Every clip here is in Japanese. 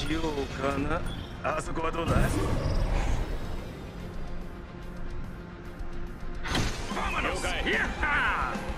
しようかな。あそこはどうだ。了解。やっはー。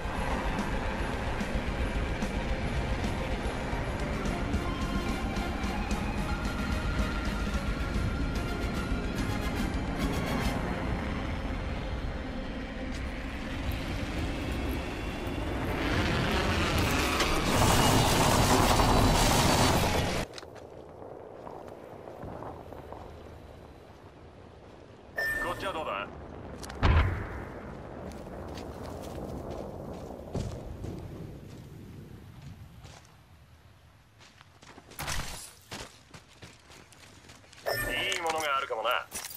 こっちはどうだ。いいものがあるかもな。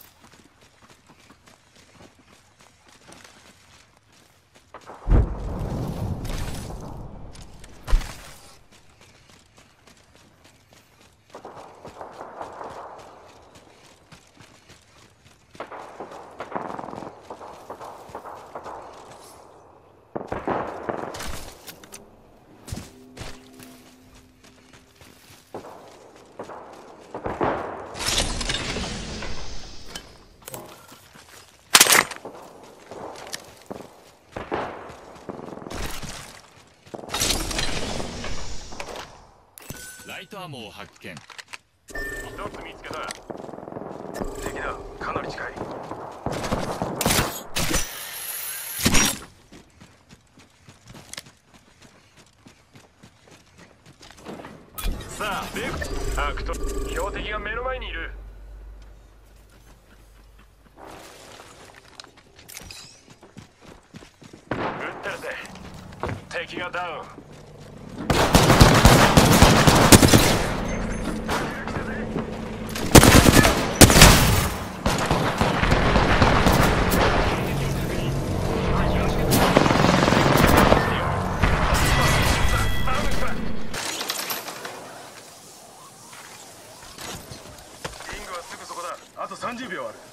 ライトアモを発見。 一つ見つけた。敵だ。かなり近い。さあ、レフト。アクト。標的が目の前にいる。撃ってるぜ。敵がダウン。あと30秒ある。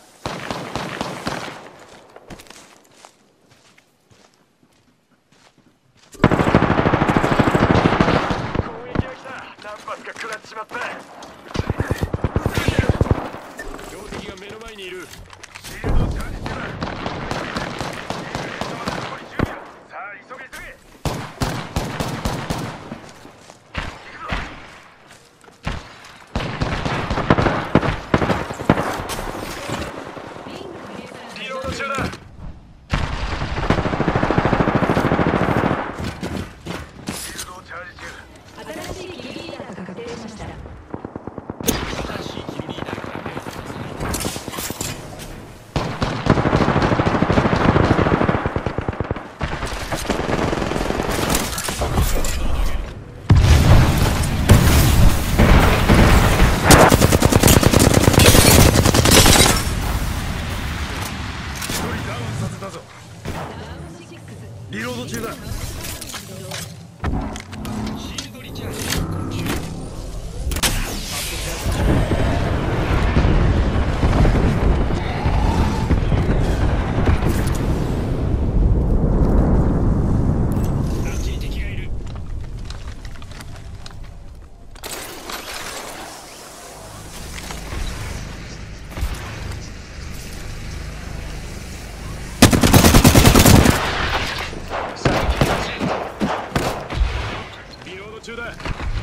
攻撃が来た。何発か食らっちまった。標的が目の前にいる。シールドチャージ中だ。残り10秒。さあ急げ急げ。リロード中だ。 シールドリチャージ進行中。あっちに敵がいる。 中だ。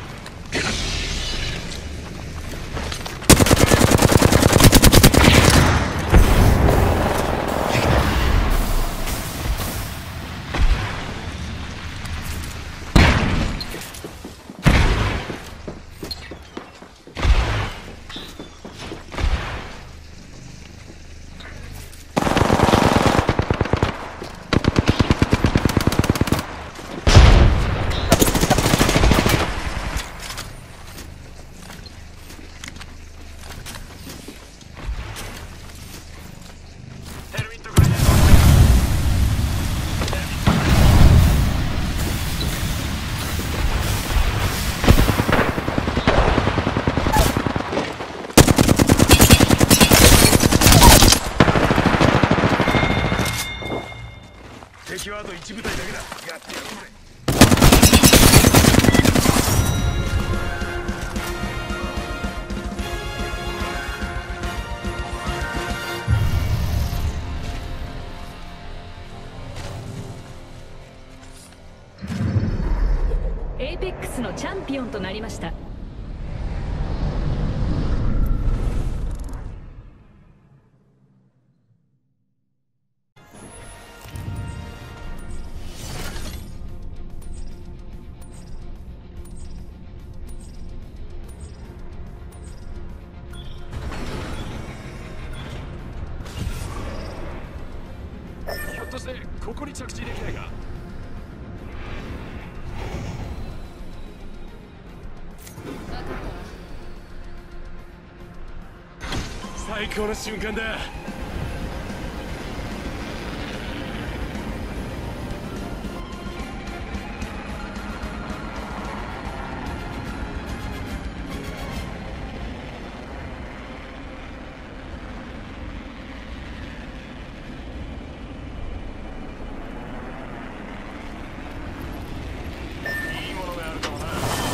敵はあと1部隊だけだ。やってやるぜ。 チャンピオンとなりました。 ひょっとしてここに着地できないか。最高の瞬間だ。いいものがあるかもな。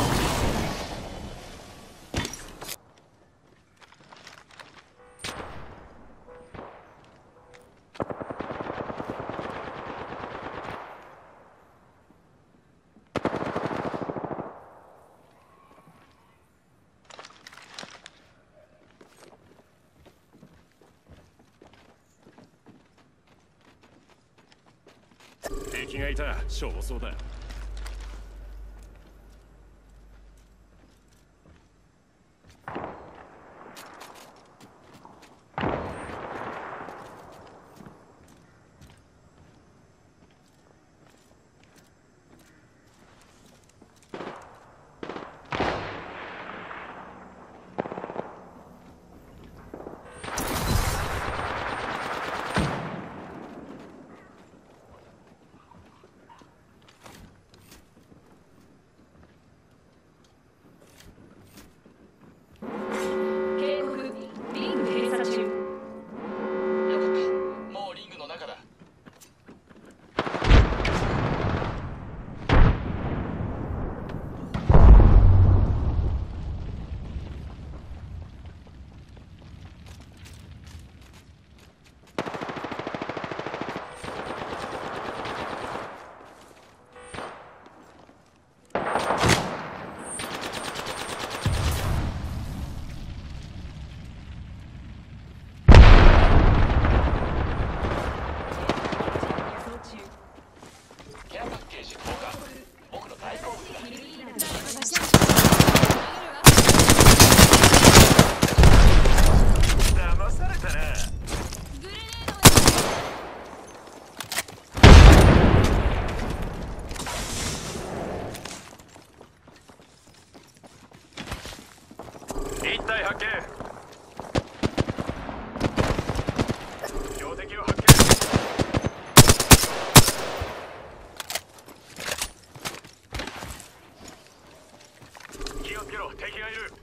敵がいた。消耗だ。 警告、リング閉鎖中。 よかった。もうリングの中だ。ケアパッケージ交換。僕の大好物だ。 騙されたな。一体発見。標的を発見。気をつけろ、敵がいる。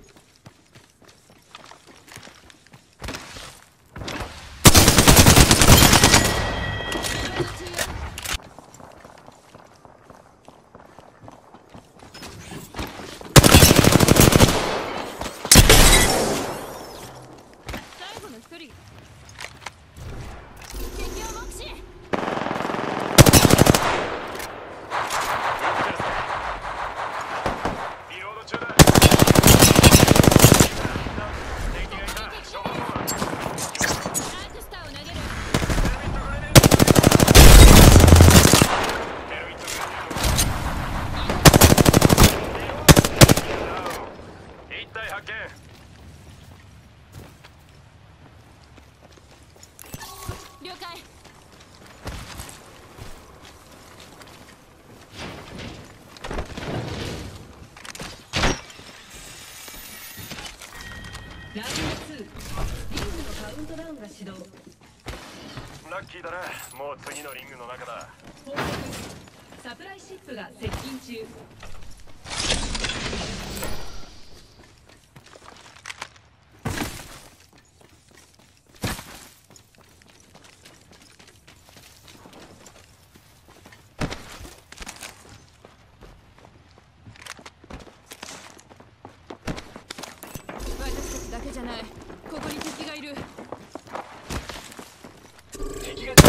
最後の一人。敵を目視。 リロード中だ。敵がいた。消耗だ。 アークスターを投げる。 テロイットグレネード。一体発見。 了解。ラウンド2、リングのカウントダウンが始動。 ラッキーだな。もう次のリングの中だ。 報告、サプライシップが接近中。私たちだけじゃない。ここに敵がいる。 敵が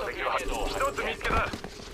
敵は一つ見つけた。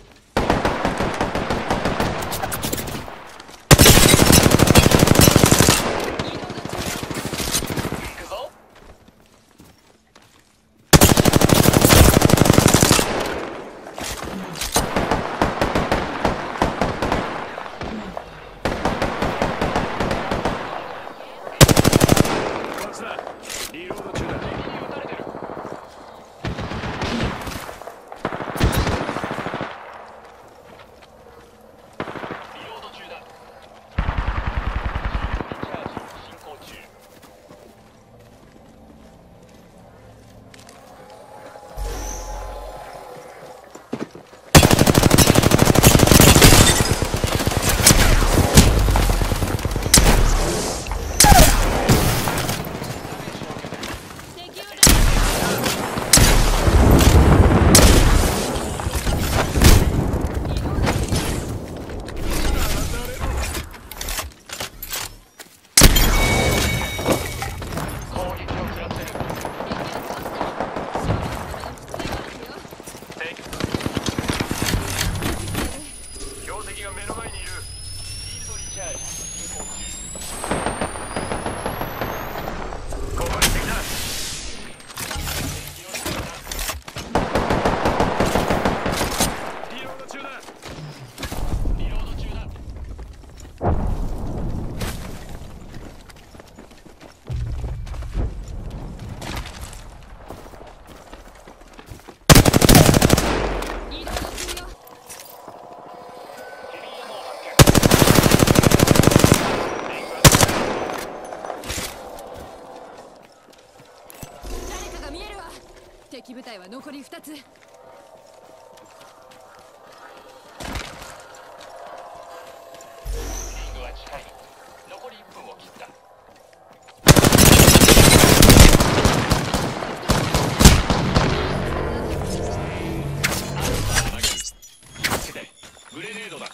敵部隊は残り2つ。 リングは近い。残り1分を切った。グレネードだ。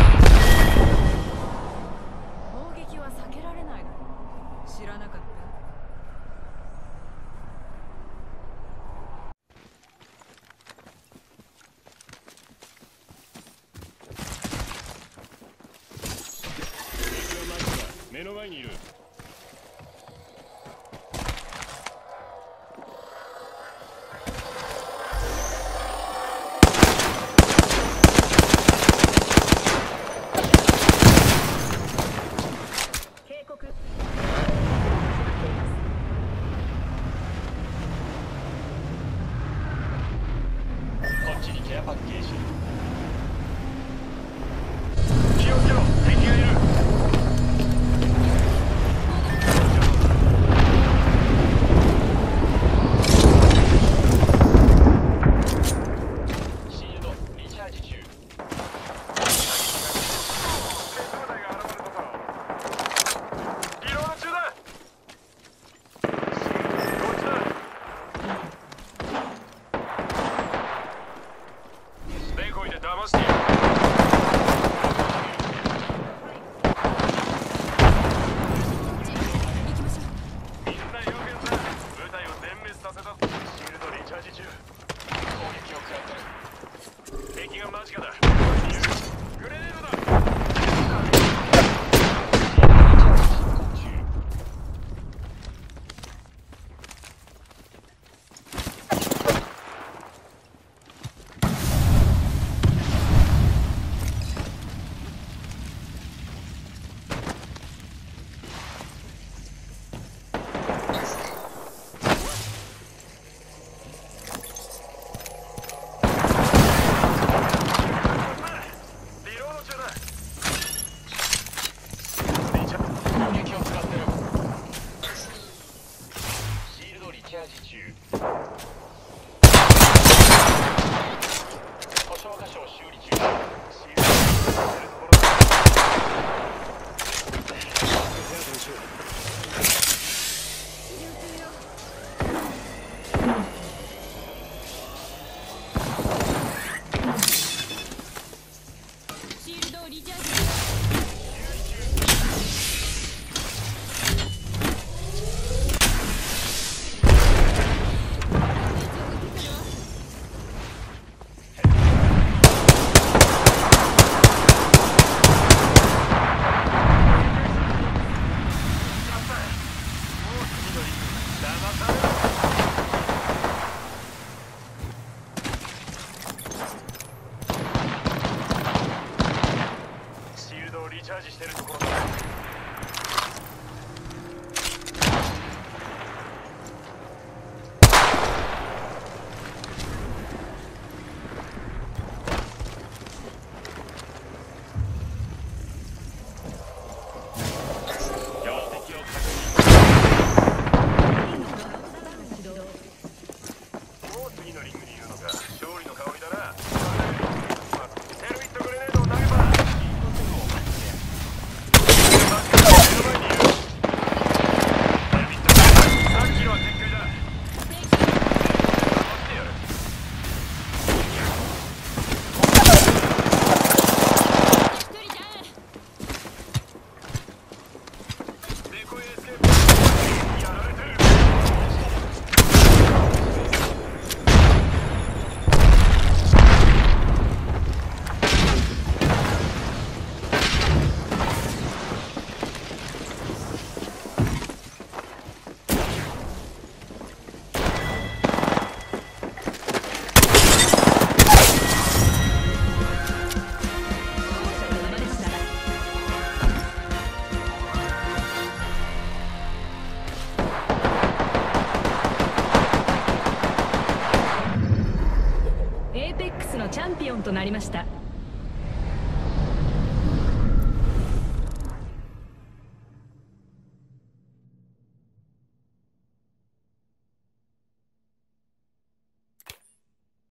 砲撃は避けられないの。知らなかった。 目の前にいる。 警告。こっちにケアパッケージ。 気をつけろ、敵がいる。騙してやる。みんなよくやった。部隊を全滅させた。シールドリチャージ中。 攻撃を食らってる。 敵が間近だ。グレネードだ。 となりました。